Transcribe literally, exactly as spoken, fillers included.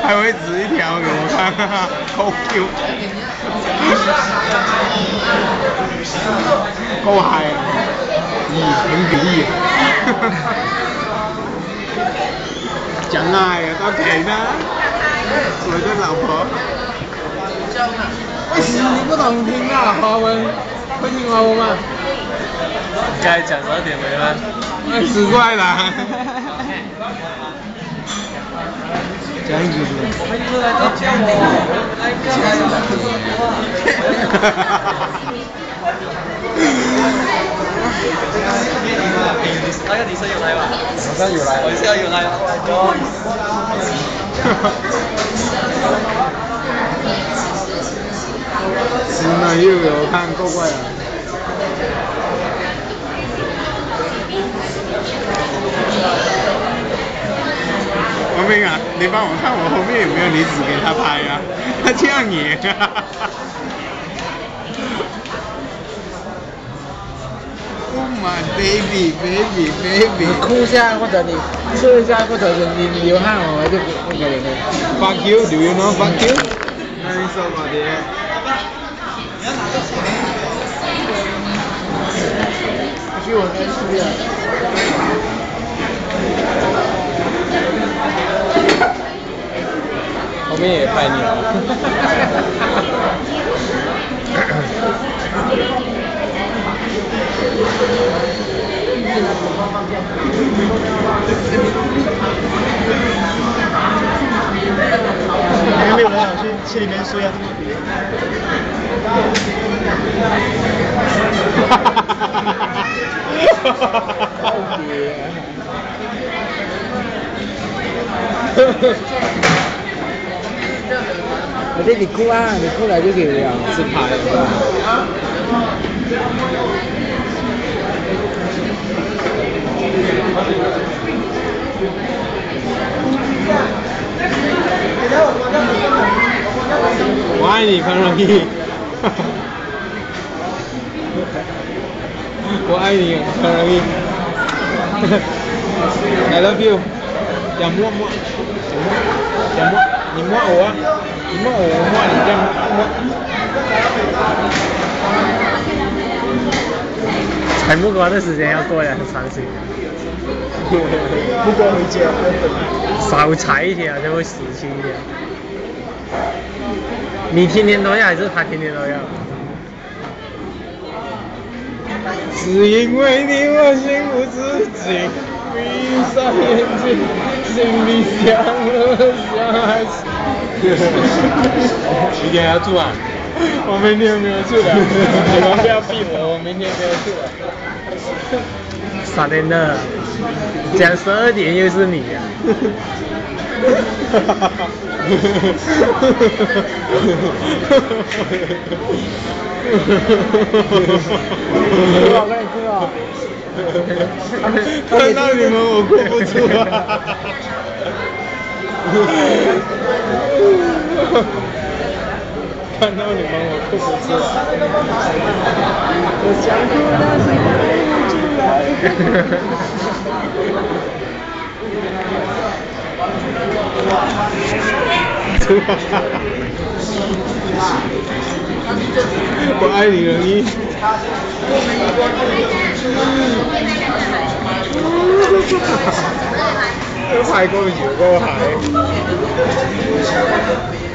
还会指一条给我看，够 Q， 够嗨，咦，很给力。讲爱啊，到底呢？我的老婆。为什么你不懂听啊？华文，会听华文吗？ 刚才讲到点没了。 哎，死怪啦！讲一句是吧？ 那个女生有来吧？ 好像有来。 我是要有来。 是呢，又有看够怪了。王明啊，你帮我看我后面有没有你指给他拍啊？他这样也。Oh my baby, baby, baby！ 你哭一下或者你吃一下，或者你你流汗，我就不不给你。 Fuck you, do you know fuck you? 那你说吧，爹。 去我该吃的。 后面也拍你了。 你们六人想去去里面睡啊？哈哈哈哈哈哈！告别。我这你哭啊，你哭来就可以了，吃牌。 我爱你，彭容易。我爱你，彭容易。I love you。อย่ามั่วมั่วอย่ามั่ว你摸我，你摸我，我摸你，这样摸。 采木瓜的时间要过了，很伤心。 不过回家。 少采一点就会死心一点。你天天都要还是他天天都要？ 是因为你我心不自禁，闭上眼睛，心里想了想还是。几点要住啊？我明天没有住的，你们不要逼我，我明天没有住的。 傻点的，讲十二点又是你啊！我跟你说啊， 看到你们我哭不出啊！看到你们我哭不出啊！我想哭但是哭不出来。我爱你，容易。拍过有过海。